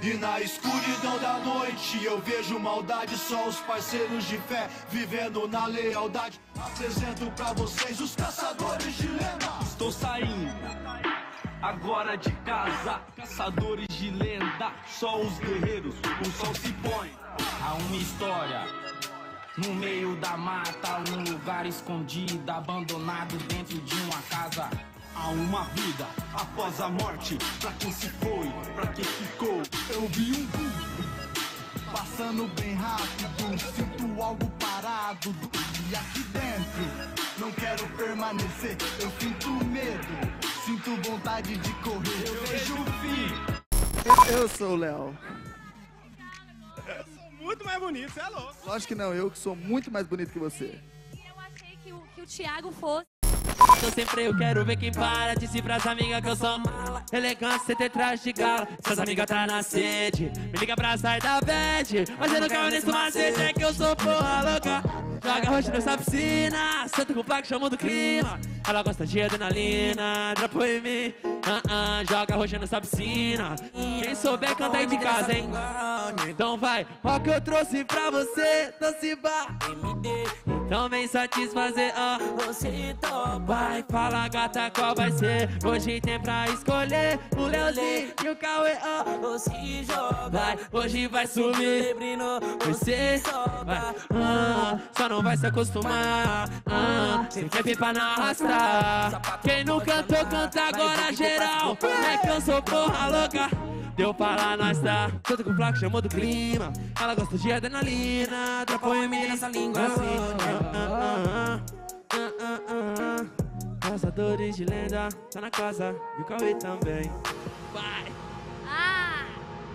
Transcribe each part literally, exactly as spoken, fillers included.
E na escuridão da noite eu vejo maldade, só os parceiros de fé vivendo na lealdade. Apresento pra vocês os caçadores de lenda. Estou saindo agora de casa, caçadores de lenda. Só os guerreiros, o sol se põe. Há uma história no meio da mata, um lugar escondido, abandonado dentro de uma casa. Há uma vida após a morte, pra quem se foi, pra quem ficou. Eu vi um boom passando bem rápido, sinto algo parado. E aqui dentro não quero permanecer, eu sinto medo, sinto vontade de correr. Eu vejo o fim. Eu sou o Léo. Eu sou muito mais bonito, você é louco. Lógico que não, eu que sou muito mais bonito que você. Eu achei que o, que o Thiago fosse. Tô sempre eu quero ver quem para. Disse pras amigas que eu sou mala, elegância, cê ter traje de gala. Seus amigas tá na sede, me liga pra sair da bed. Mas eu não quero nesse macete, é que eu sou porra louca. Joga roxo nessa piscina, senta com o plaque, chamando do clima. Ela gosta de adrenalina, dropou em mim. uh -uh, Joga roxo nessa piscina. Quem souber canta aí de casa, hein? Então vai, ó que eu trouxe pra você, doce bar. Então vem satisfazer, ó. Você topa. Vai, fala gata qual vai ser. Hoje tem pra escolher o Leozinho e o Cauê, ó. Você joga. Vai, hoje vai subir. Você vai, ah, só não vai se acostumar. ah, Sem quer pipa na arrastar. Quem não cantou, canta agora geral. É que eu sou porra louca. Deu pra lá, nós tá. Tanto com o placo, chamou do clima. Ela gosta de adrenalina. Dropou em mim nessa língua assim. ah, ah, ah, ah, ah, ah. Caçadores de lenda, tá na casa. E o Cauê também. Vai! Ah!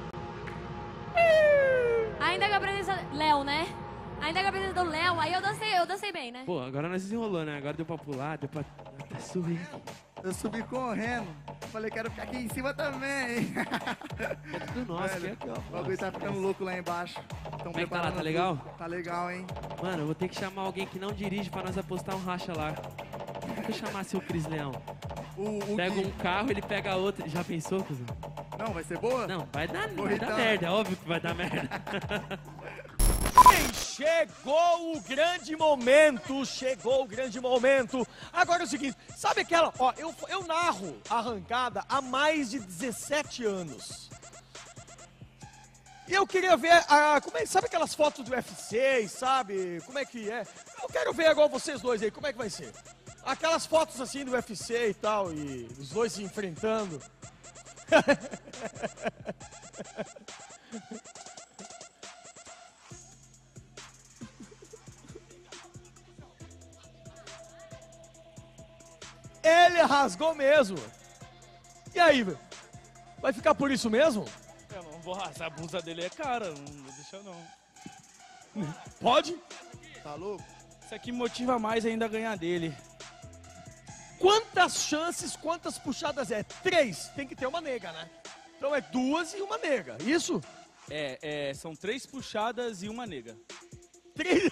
Ainda com a presença... Léo, né? Ainda com a presença do Léo, aí eu dancei, eu dancei bem, né? Pô, agora nós desenrolou, né? Agora deu pra pular, deu pra, deu pra subir. Eu subi correndo. Falei, quero ficar aqui em cima também. É tudo nosso, Velho, aqui, ó. o bagulho tá ficando louco lá embaixo. Tão Como é que tá lá? Tá preparando legal? tudo. Tá legal, hein? Mano, eu vou ter que chamar alguém que não dirige pra nós apostar um racha lá. Se eu chamasse o Cris Leão. O, o Pega Gui. um carro, ele pega outro. Já pensou, cuzão? Não, vai ser boa? Não, vai dar, vai Corridão. dar merda, é óbvio que vai dar merda. Chegou o grande momento, chegou o grande momento. Agora é o seguinte, sabe aquela... Ó, eu, eu narro arrancada há mais de dezessete anos. E eu queria ver, a, como é, sabe aquelas fotos do U F C, sabe? Como é que é? Eu quero ver agora vocês dois aí, como é que vai ser? Aquelas fotos assim do U F C e tal, e os dois se enfrentando. Ele rasgou mesmo. E aí, velho? Vai ficar por isso mesmo? Eu não vou rasgar, a blusa dele é cara, não vou deixar não. Pode? Tá louco? Isso aqui motiva mais ainda a ganhar dele. Quantas chances, quantas puxadas é? Três. Tem que ter uma nega, né? Então é duas e uma nega, isso? É, é, são três puxadas e uma nega. Três.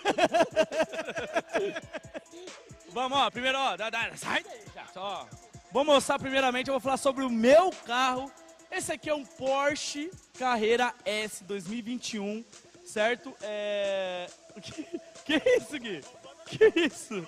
Vamos, ó, primeiro, ó, dá, dá, sai daí, já, só. Vou mostrar primeiramente, eu vou falar sobre o meu carro. Esse aqui é um Porsche Carrera S dois mil e vinte e um, certo? É... Que, que isso, Gui? Que isso?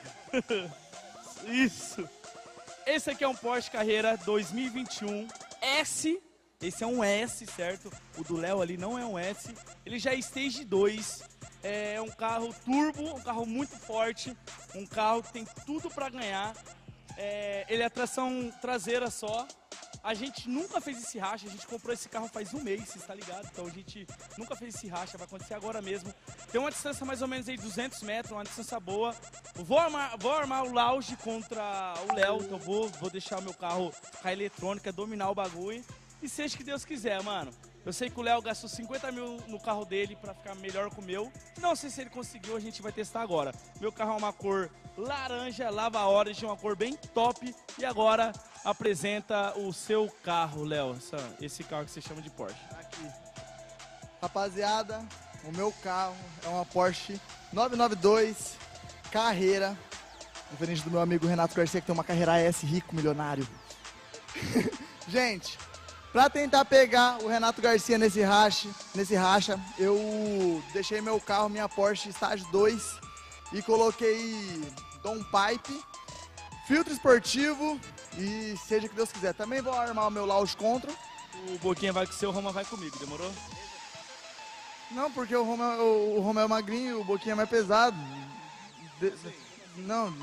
Isso. Esse aqui é um Porsche Carrera dois mil e vinte e um S. Esse é um S, certo? O do Léo ali não é um S. Ele já é Stage dois. É um carro turbo, um carro muito forte. Um carro que tem tudo pra ganhar. É, ele é tração traseira só. A gente nunca fez esse racha, a gente comprou esse carro faz um mês, você está ligado? Então a gente nunca fez esse racha, vai acontecer agora mesmo. Tem uma distância mais ou menos aí de duzentos metros, uma distância boa. Vou armar, vou armar o lounge contra o Léo, então vou, vou deixar o meu carro com a eletrônica, dominar o bagulho. E seja que Deus quiser, mano. Eu sei que o Léo gastou cinquenta mil no carro dele pra ficar melhor com o meu. Não sei se ele conseguiu, a gente vai testar agora. Meu carro é uma cor laranja, Lava Origin, uma cor bem top. E agora apresenta o seu carro, Léo, esse carro que você chama de Porsche. Aqui. Rapaziada, o meu carro é uma Porsche nove nove dois Carreira. Diferente do meu amigo Renato Garcia, que tem uma Carreira S rico, milionário. Gente, Pra tentar pegar o Renato Garcia nesse racha, nesse racha, eu deixei meu carro, minha Porsche Estágio dois e coloquei Dom Pipe, filtro esportivo e seja o que Deus quiser. Também vou armar o meu Launch Control. O Boquinha vai com o seu, o Roma vai comigo, demorou? Não, porque o Roma, o, o Roma é magrinho, o Boquinha é mais pesado. De, não.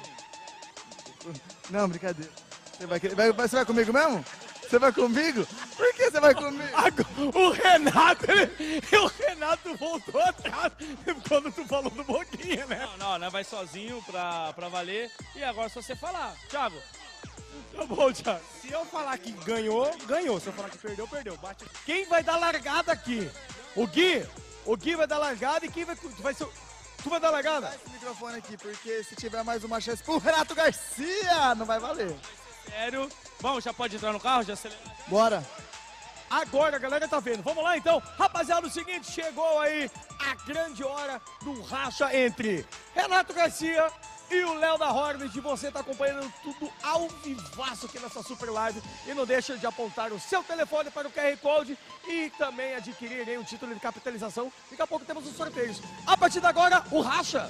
Não, brincadeira. Você vai, vai, você vai comigo mesmo? Você vai comigo? Por que você vai comigo? O Renato, ele, o Renato voltou atrás quando tu falou do Boquinha, né? Não, não, não, vai sozinho pra, pra valer. E agora só você falar. Thiago. Tá bom, Thiago. Se eu falar que ganhou, ganhou. Se eu falar que perdeu, perdeu. Bate. Quem vai dar largada aqui? O Gui? O Gui vai dar largada e quem vai... vai ser... Tu vai dar largada? Dá esse microfone aqui, porque se tiver mais uma chance pro Renato Garcia, não vai valer. Sério? Bom, já pode entrar no carro? Já acelera? Bora. Agora a galera tá vendo. Vamos lá então. Rapaziada, é o seguinte, chegou aí a grande hora do racha entre Renato Garcia e o Léo da Hornet. Você tá acompanhando tudo ao vivaço aqui nessa super live. E não deixa de apontar o seu telefone para o Q R Code e também adquirir aí um título de capitalização. Daqui a pouco temos os sorteios. A partir de agora, o racha.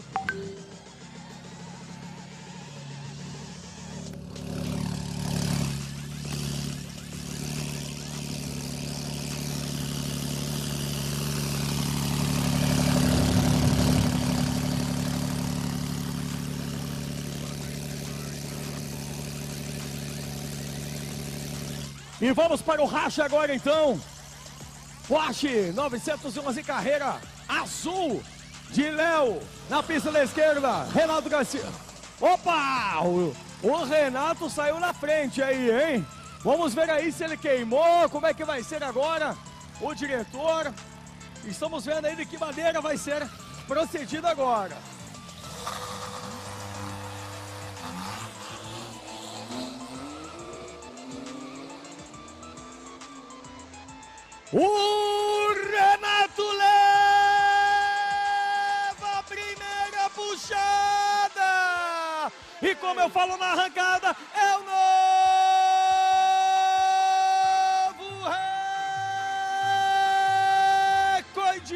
E vamos para o racha agora então. Porsche novecentos e onze carreira azul de Léo na pista da esquerda. Renato Garcia. Opa! O, o Renato saiu na frente aí, hein? Vamos ver aí se ele queimou, como é que vai ser agora o diretor. Estamos vendo aí de que maneira vai ser procedido agora. O Renato leva a primeira puxada. E como eu falo na arrancada, é o novo recorde.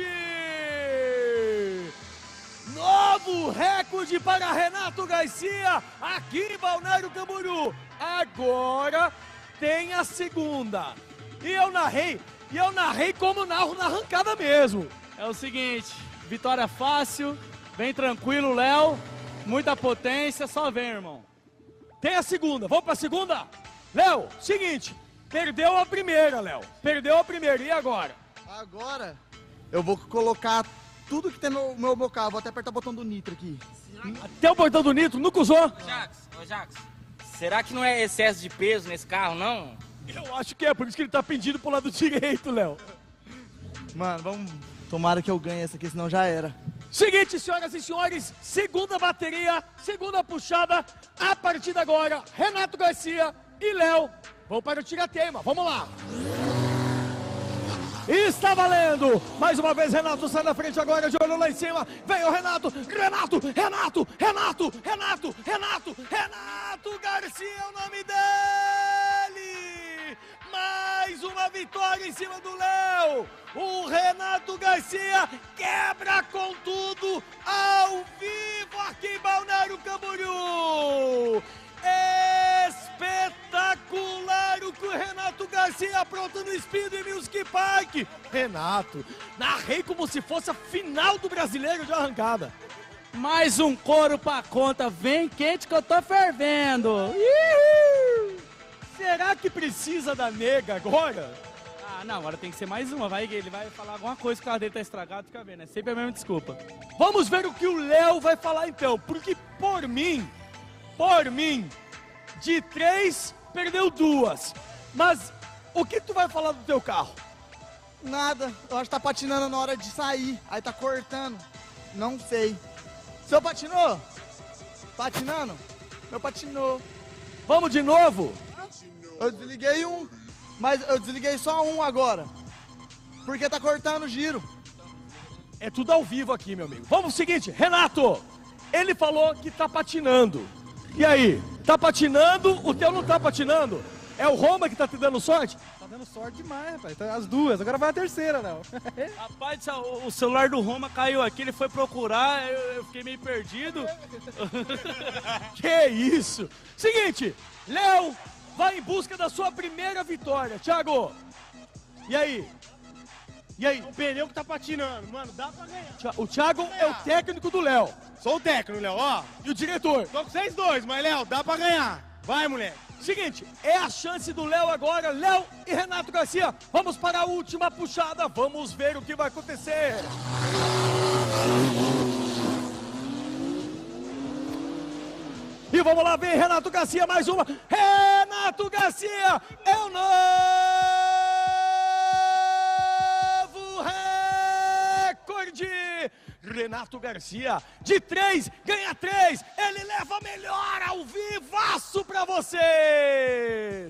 Novo recorde para Renato Garcia aqui em Balneário Camboriú. Agora tem a segunda. E eu narrei. E eu narrei como narro na arrancada mesmo. É o seguinte, vitória fácil, bem tranquilo, Léo. Muita potência, só vem, irmão. Tem a segunda, vamos pra segunda? Léo, seguinte, perdeu a primeira, Léo. Perdeu a primeira, e agora? Agora eu vou colocar tudo que tem no meu, meu carro. Vou até apertar o botão do nitro aqui. Até o botão do nitro, nunca usou? Ô Jax, ô Jax, será que não é excesso de peso nesse carro, não? Eu acho que é, por isso que ele tá pedindo pro lado direito, Léo. Mano, vamos... Tomara que eu ganhe essa aqui, senão já era. Seguinte, senhoras e senhores, segunda bateria, segunda puxada. A partir de agora, Renato Garcia e Léo vão para o tira-teima. Vamos lá. Está valendo! Mais uma vez, Renato sai na frente agora, de olho lá em cima. Vem o Renato, Renato, Renato, Renato, Renato, Renato, Renato Garcia é o nome dele! Mais uma vitória em cima do Léo! O Renato Garcia quebra com tudo ao vivo aqui em Balneário Camboriú! Espetacular o que o Renato Garcia apronta no Speed Music Park. Renato, narrei como se fosse a final do Brasileiro de arrancada. Mais um couro pra conta, vem quente que eu tô fervendo. Uhul. Será que precisa da nega agora? Ah, não, agora tem que ser mais uma, vai que ele vai falar alguma coisa que o carro dele tá estragado, fica vendo, é sempre a mesma desculpa. Vamos ver o que o Léo vai falar então, porque por mim... Por mim, de três, perdeu duas. Mas o que tu vai falar do teu carro? Nada, eu acho que tá patinando na hora de sair. Aí tá cortando. Não sei. Seu patinou? Patinando? Meu patinou. Vamos de novo? Eu desliguei um, mas eu desliguei só um agora. Porque tá cortando o giro. É tudo ao vivo aqui, meu amigo. Vamos ao seguinte, Renato. Ele falou que tá patinando. E aí, tá patinando? O teu não tá patinando? É o Roma que tá te dando sorte? Tá dando sorte demais, rapaz. Então, as duas, agora vai a terceira, Léo. Rapaz, o celular do Roma caiu aqui, ele foi procurar, eu, eu fiquei meio perdido. Que isso? Seguinte, Léo vai em busca da sua primeira vitória. Thiago, e aí? E aí? O pneu que tá patinando, mano, dá pra ganhar. O Thiago é o técnico do Léo. Sou o técnico, Léo, ó. E o diretor? Tô com vocês dois, mas, Léo, dá pra ganhar. Vai, moleque. Seguinte, é a chance do Léo agora, Léo e Renato Garcia. Vamos para a última puxada, vamos ver o que vai acontecer. E vamos lá ver Renato Garcia, mais uma. Renato Garcia é o novo recorde. Renato Garcia, de três, ganha três, ele leva melhor ao vivaço pra vocês!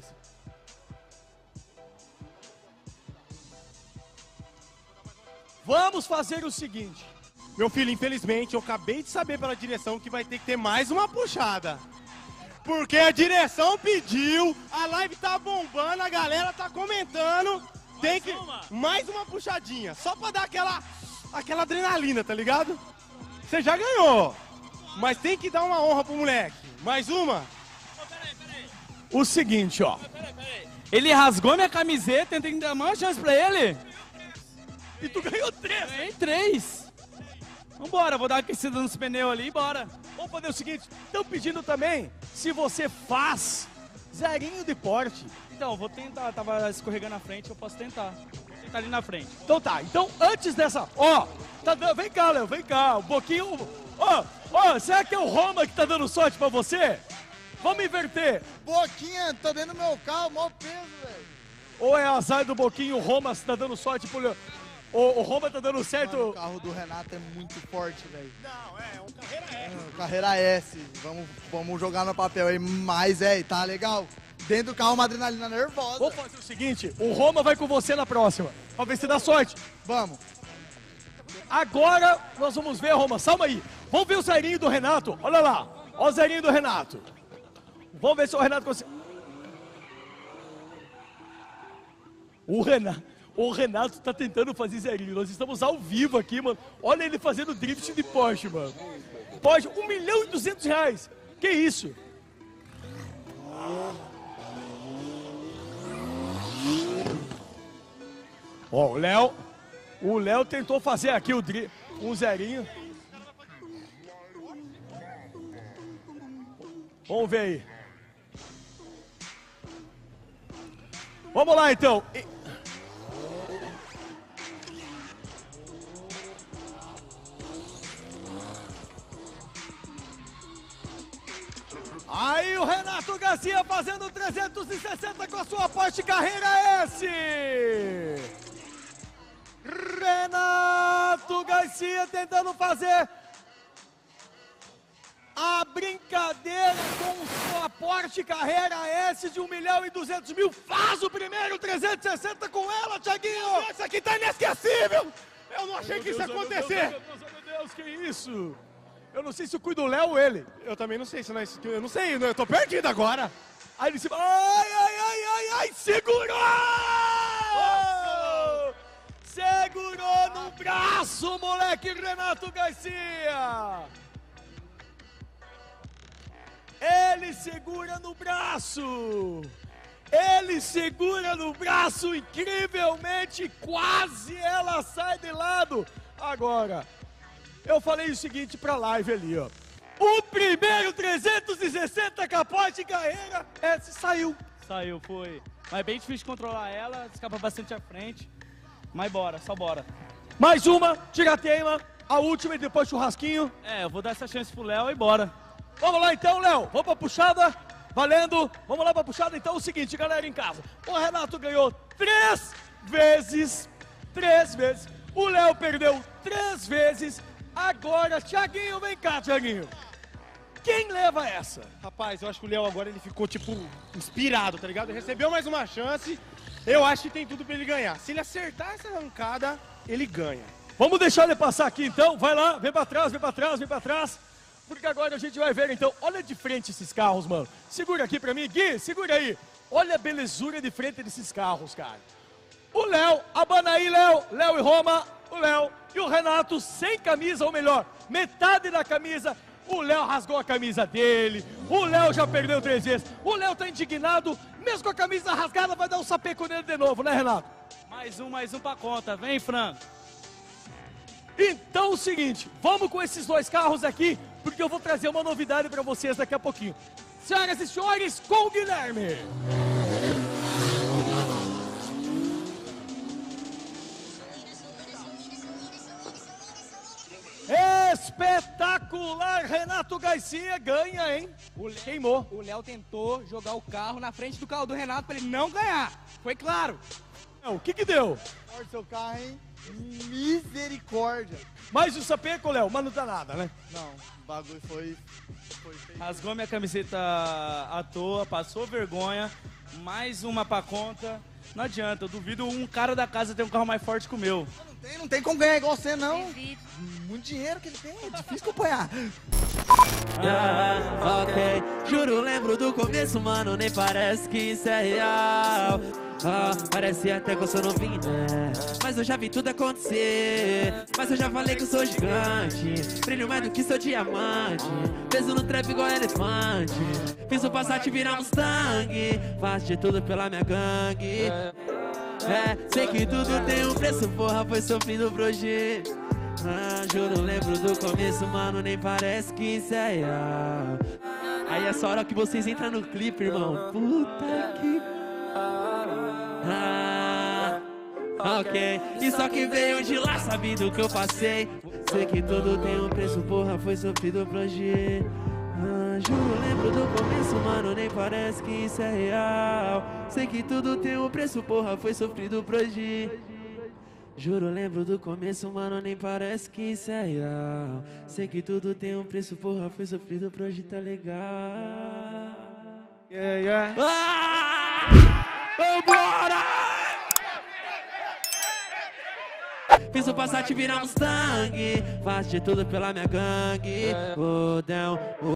Vamos fazer o seguinte. Meu filho, infelizmente, eu acabei de saber pela direção que vai ter que ter mais uma puxada. Porque a direção pediu, a live tá bombando, a galera tá comentando. Tem que... Mais uma puxadinha, só pra dar aquela... Aquela adrenalina, tá ligado? Você já ganhou, mas tem que dar uma honra pro moleque. Mais uma? Oh, peraí, peraí. O seguinte, ó. Peraí, peraí. Ele rasgou minha camiseta, tem que dar uma chance pra ele. E tu ganhou três. Ganhei três. Vambora, vou dar uma aquecida nos pneus ali e bora. Vamos fazer o seguinte, estão pedindo também se você faz zerinho de porte. Então, vou tentar, tava escorregando na frente, eu posso tentar. Vou tentar ali na frente. Então tá, então antes dessa, ó, tá dando, vem cá, Léo, vem cá, um pouquinho, ó, ó, será que é o Roma que tá dando sorte pra você? Vamos inverter. Boquinha, tô dentro do meu carro, mó peso, velho. Ou é azar do Boquinho, o Roma tá dando sorte pro Léo. O, o Roma tá dando certo. Mano, o carro do Renato é muito forte, velho. Não, é um carreira S. É, carreira S. Vamos, vamos jogar no papel aí, mas é, tá legal. Dentro do carro uma adrenalina nervosa. Vamos fazer o seguinte, o Roma vai com você na próxima. Pra ver se dá sorte. Vamos. Agora nós vamos ver, Roma, salva aí. Vamos ver o zerinho do Renato. Olha lá, ó o zerinho do Renato. Vamos ver se o Renato consegue. O Renato, o Renato tá tentando fazer zerinho. Nós estamos ao vivo aqui, mano. Olha ele fazendo drift de Porsche, mano. Porsche, um milhão e duzentos reais. Que isso? Ó, o Léo, o Léo tentou fazer aqui o dri um zerinho. Vamos ver aí. Vamos lá então. E... Aí o Renato Garcia fazendo trezentos e sessenta com a sua Porsche Carreira S. Renato Garcia tentando fazer a brincadeira com sua Porsche Carreira S de um milhão e duzentos mil. Faz o primeiro trezentos e sessenta com ela, Thiaguinho. Isso aqui tá inesquecível. Eu não achei Meu que isso ia Deus, acontecer. Meu Deus, meu Deus, que isso? Eu não sei se eu cuido do Léo ou ele. Eu também não sei se não é isso. Eu não sei, eu tô perdido agora. Aí ele se... Ai, ai, ai, ai, ai, segurou! Oh! Segurou no braço, moleque, Renato Garcia! Ele segura no braço! Ele segura no braço, incrivelmente, quase ela sai de lado. Agora, eu falei o seguinte pra live ali, ó. O primeiro trezentos e sessenta capote carreira, esse saiu. Saiu, foi. Mas é bem difícil de controlar ela, escapa bastante à frente. Mas bora, só bora. Mais uma, tirateima, a última e depois churrasquinho. É, eu vou dar essa chance pro Léo e bora. Vamos lá então, Léo, vamos pra puxada, valendo. Vamos lá pra puxada, então é o seguinte, galera em casa. O Renato ganhou três vezes, três vezes. O Léo perdeu três vezes. Agora, Thiaguinho, vem cá, Thiaguinho. Quem leva essa? Rapaz, eu acho que o Léo agora ele ficou, tipo, inspirado, tá ligado? Ele recebeu mais uma chance. Eu acho que tem tudo pra ele ganhar. Se ele acertar essa arrancada, ele ganha. Vamos deixar ele passar aqui então. Vai lá, vem pra trás, vem pra trás, vem pra trás. Porque agora a gente vai ver, então, olha de frente esses carros, mano. Segura aqui pra mim, Gui, segura aí. Olha a belezura de frente desses carros, cara. O Léo, abana aí, Léo, Léo e Roma, o Léo e o Renato sem camisa, ou melhor, metade da camisa. O Léo rasgou a camisa dele, o Léo já perdeu três vezes, o Léo tá indignado, mesmo com a camisa rasgada, vai dar um sapeco nele de novo, né, Renato? Mais um, mais um pra conta. Vem, Franco. Então, o seguinte, vamos com esses dois carros aqui, porque eu vou trazer uma novidade pra vocês daqui a pouquinho. Senhoras e senhores, com o Guilherme. Espetacular, Renato Garcia ganha, hein? O Léo, Queimou. O Léo tentou jogar o carro na frente do carro do Renato para ele não ganhar. Foi claro. O que que deu? Olha seu carro, hein? Misericórdia. Mais um sapeco, Léo, mas não dá nada, né? Não, o bagulho foi... foi feio. Rasgou minha camiseta à toa, passou vergonha. Mais uma pra conta. Não adianta, eu duvido um cara da casa ter um carro mais forte que o meu. Não tem, não tem como ganhar igual você, não. Duvido. Muito dinheiro que ele tem, é difícil acompanhar. Ah, ok, juro, lembro do começo, mano, nem parece que isso é real. Ah, parece até que eu sou novinho, né? Mas eu já vi tudo acontecer. Mas eu já falei que eu sou gigante. Brilho mais do que sou diamante. Peso no trap igual elefante. Fiz o Passat virar Mustang. Faço de tudo pela minha gangue. É, sei que tudo tem um preço, porra, foi sofrido pro hoje. Ah, juro, lembro do começo, mano, nem parece que isso é real. Aí é só hora que vocês entram no clipe, irmão. Puta que... Ah, ok. E só que veio de lá sabendo que eu passei. Sei que tudo tem um preço, porra, foi sofrido pra hoje. Ah, juro, lembro do começo, mano, nem parece que isso é real. Sei que tudo tem um preço, porra, foi sofrido pra hoje. Juro, lembro do começo, mano, nem parece que isso é real. Sei que tudo tem um preço, porra, foi sofrido pra hoje, tá legal. Yeah, yeah. Ah! Vambora! Fiz o Passat virar Mustang. Faço de tudo pela minha gangue. Oh, down, oh.